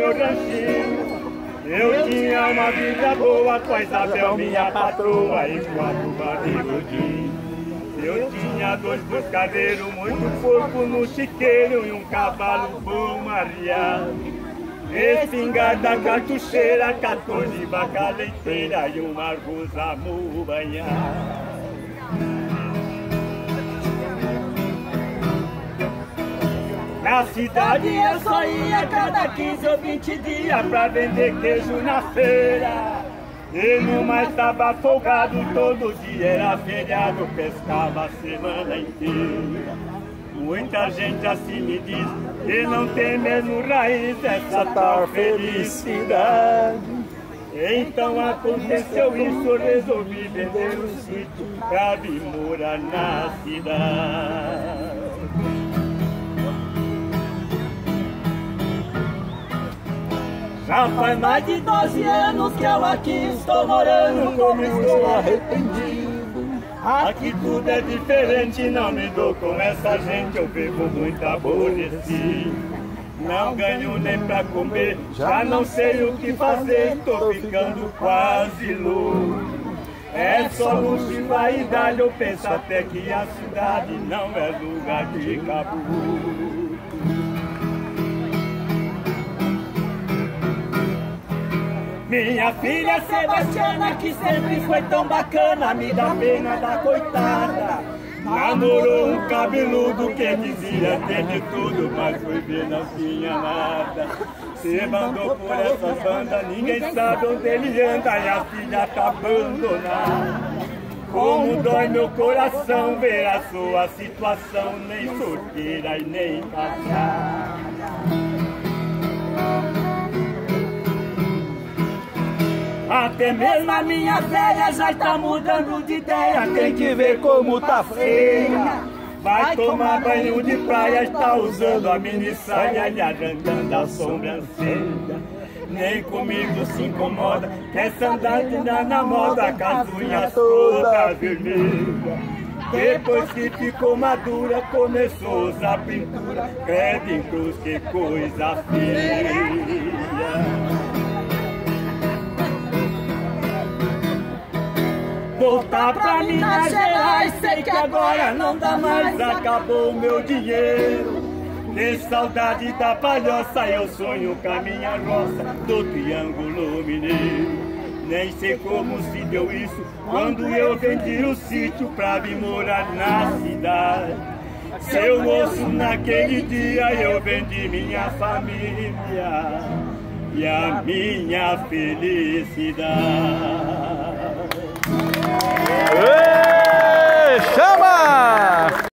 meu ranchinho. Eu tinha uma vida boa com a Isabel, minha patroa, e 4 barrigos de. Eu tinha 2 buscadeiros, muito porco no chiqueiro e um cavalo bom arriado. Espingarda, cartucheira, 14 vaca leiteira e uma argosa banhada. Na cidade eu só ia cada 15 ou 20 dias pra vender queijo na feira. E não mais estava folgado, todo dia era feriado, pescava a semana inteira. Muita gente assim me diz que não tem mesmo raiz essa tal felicidade. Então aconteceu isso, eu resolvi vender o sítio pra vir morar na cidade. Já faz mais de 12 anos que eu aqui estou morando, como estou arrependido. Aqui tudo é diferente, não me dou com essa gente, eu vivo muito aborrecido. Não ganho nem pra comer, já não sei o que fazer, tô ficando quase louco. É só luxo e vaidade, eu penso até que a cidade não é lugar de caboclo. Minha filha Sebastiana, que sempre foi tão bacana, me dá pena da coitada. Namorou um cabeludo que dizia ter de tudo, mas foi ver não tinha nada. Se mandou por essa banda, ninguém sabe onde ele anda e a filha tá abandonada. Como dói meu coração ver a sua situação, nem solteira e nem casada. Até mesmo a minha velha já está mudando de ideia, tem que ver como tá feia. Vai tomar banho de praia, está usando a mini saia e arrancando a sobrancelha. Nem comigo se incomoda, quer andar na moda, com as unhas toda vermelha. Depois que ficou madura, começou a usar pintura, credo em cruz, que coisa feia. Voltar pra Minas Gerais, sei que agora não dá mais, acabou o meu dinheiro. De saudade da palhoça, eu sonho com a minha roça do Triângulo Mineiro. Nem sei como se deu isso, quando eu vendi o sítio pra vir morar na cidade. Seu moço, naquele dia eu vendi minha família e a minha felicidade.